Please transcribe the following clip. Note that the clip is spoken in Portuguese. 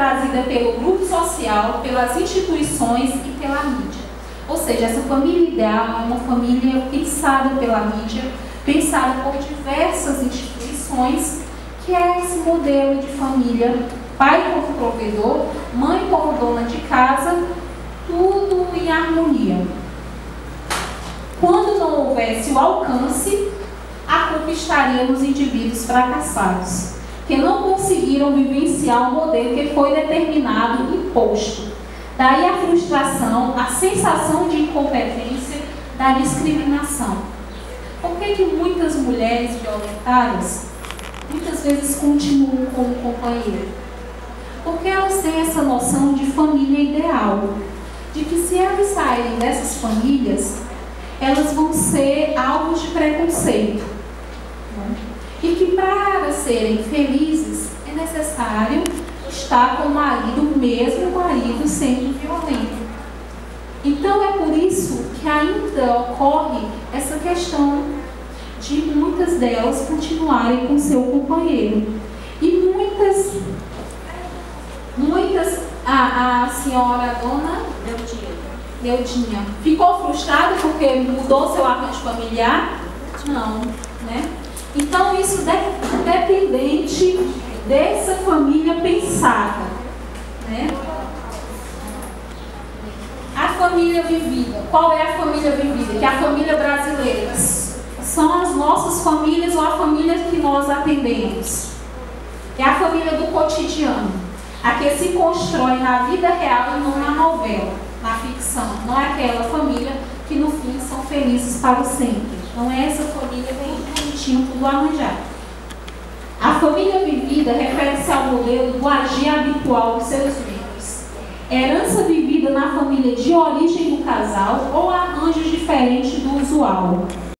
trazida pelo grupo social, pelas instituições e pela mídia. Ou seja, essa família ideal é uma família pensada pela mídia, pensada por diversas instituições, que é esse modelo de família, pai como provedor, mãe como dona de casa, tudo em harmonia. Quando não houvesse o alcance, a culpa estaria nos indivíduos fracassados, que não conseguiram vivenciar o modelo que foi determinado e imposto. Daí a frustração, a sensação de incompetência, da discriminação. Por que muitas mulheres violentadas muitas vezes continuam com o companheiro? Porque elas têm essa noção de família ideal, de que se elas saírem dessas famílias, elas vão ser alvo de preconceito. E que para serem felizes é necessário estar com o marido, mesmo o marido sendo violento. Então é por isso que ainda ocorre essa questão de muitas delas continuarem com seu companheiro. E muitas, a senhora, a dona Neudinha, ficou frustrada porque mudou seu arranjo familiar? Não, né? Então isso dependente dessa família pensada, né? A família vivida. Qual é a família vivida? Que é a família brasileira. São as nossas famílias ou a família que nós atendemos. É a família do cotidiano. A que se constrói na vida real e não na novela, na ficção. Não é aquela família que no fim são felizes para sempre. Não é essa família bem bonitinho, tudo arranjado. A família vivida refere-se ao modelo do agir habitual dos seus membros. Herança vivida na família de origem do casal ou arranjos diferentes do usual.